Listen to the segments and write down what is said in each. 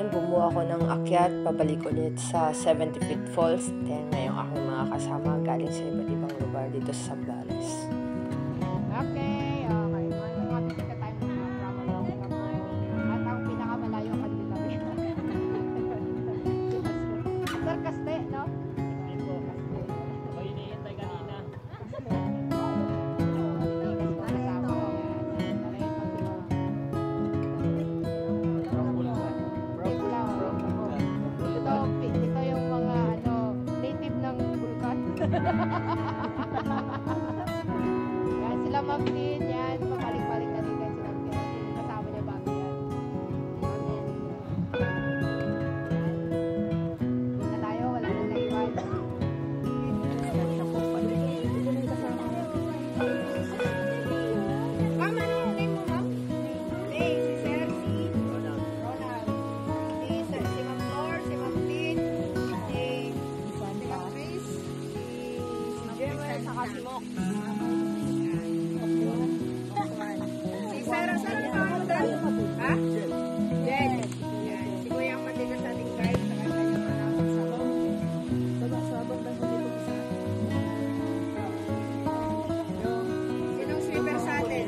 ngayon, bumuha ako ng akyat, pabalik ulit sa 70 Feet Falls. Then ngayong aking mga kasama galing sa iba't ibang lugar dito sa Zambales. Okay. Makapit ka tayo ng mga Pramalong at ang pinakamalayo kanila. Sir Caste, no? Yan sila Ma'am Tin, yan pabalik-balik na din sila kasama niya bago yan. Hindi na tayo, wala nang naiwan. Ma'am, ano yung name mo, Ma'am? Si Sir, si Ronald. Si Ma'am Flor, si Ma'am Tin, si Ma'am Chris, si Jewel, saka si Mok. Si Sarah, ano ba ang dal? Ha? Jen. Yan. Si Kuya ang matigas sa ating guide sa kanyang anak sa sabong. Sabong ba dito sa sinong sweeper sa atin?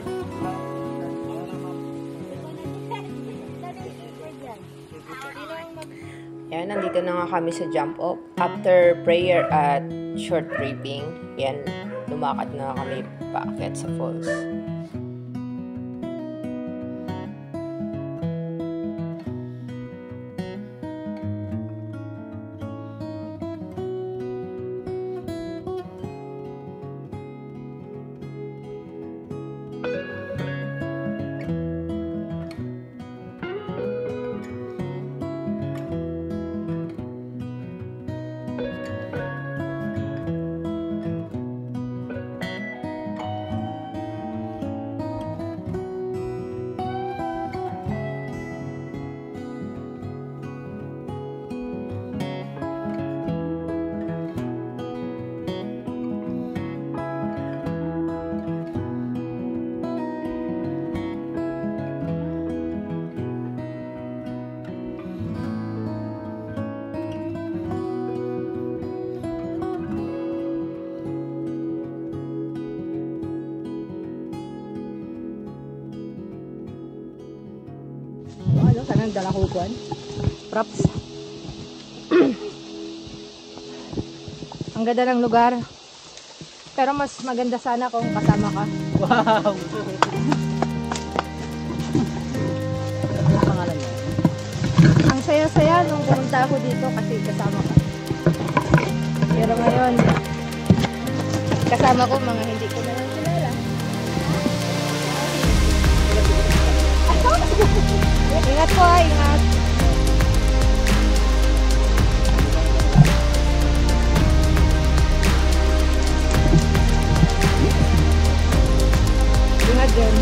Yan, nandito na nga kami sa jump off. After prayer at short briefing, yan, lumakad na kami paakyat sa falls. Ano, kanang dala ko kuwan? Props. Ang ganda ng lugar. Pero mas maganda sana kung kasama ka. Wow! Ano pangalan mo? Ang saya-saya nung pumunta ako dito kasi kasama ka. Pero ngayon, kasama ko mga hindi ko na lang kilala. Ingat po, ingat. Ingat din.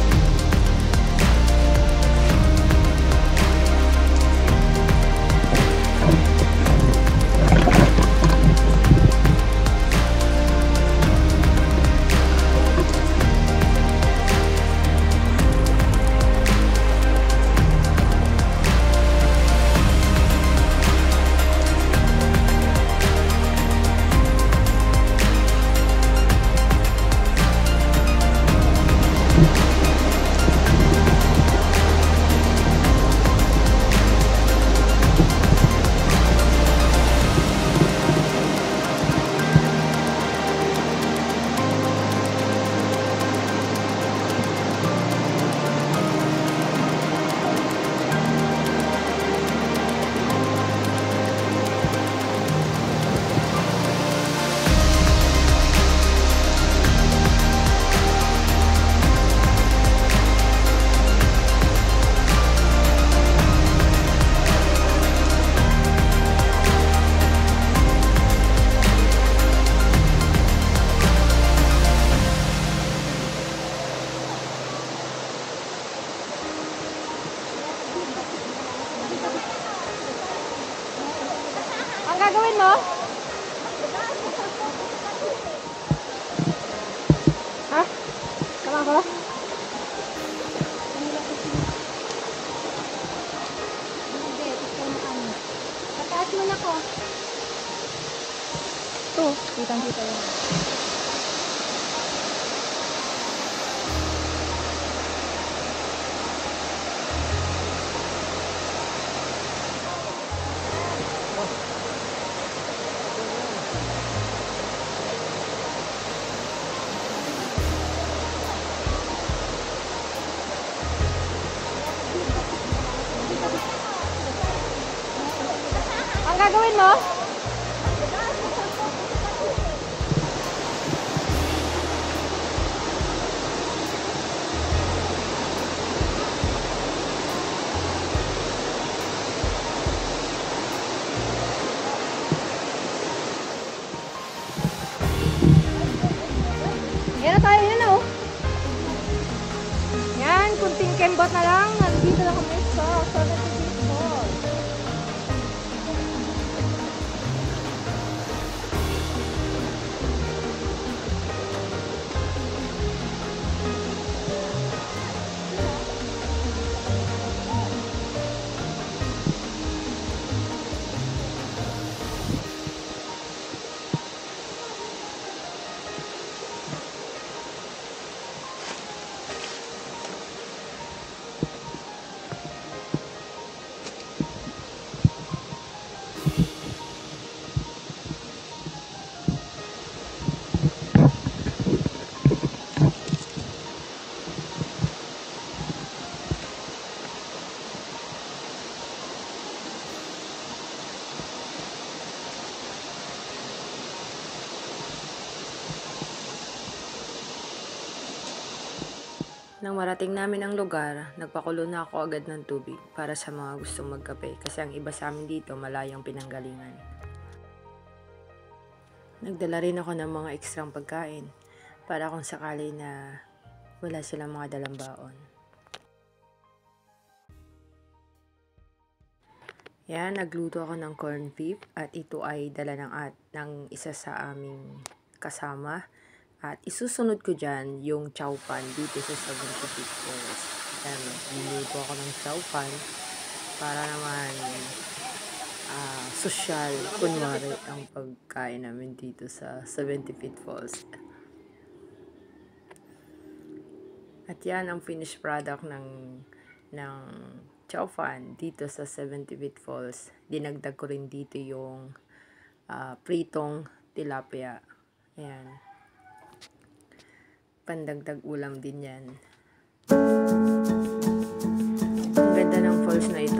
gagawin mo? Ha? Tama ko? naman ako. Ito, kitang-kita yun. Ang gagawin mo? Yan na tayo, yan na oh. Yan, kunting kembot na lang. Nandito na kami sa 70 Mall. Nang marating namin ang lugar, nagpakulo na ako agad ng tubig para sa mga gustong magkape kasi ang iba sa amin dito malayong pinanggalingan. Nagdala rin ako ng mga ekstrang pagkain para kung sakali na wala silang mga dalang baon. Yan, nagluto ako ng corned beef at ito ay dala ng isa sa aming kasama. At isusunod ko dyan yung chow pan dito sa 75 Falls. Yan, niluto ako ng chow pan para naman social, kunwari ang pagkain namin dito sa 75 Falls. At yan ang finished product ng chow pan dito sa 75 Falls. Dinagdag ko rin dito yung pritong tilapia. Ayan. Pandagdag ulam din yan. Ang ganda ng falls na ito.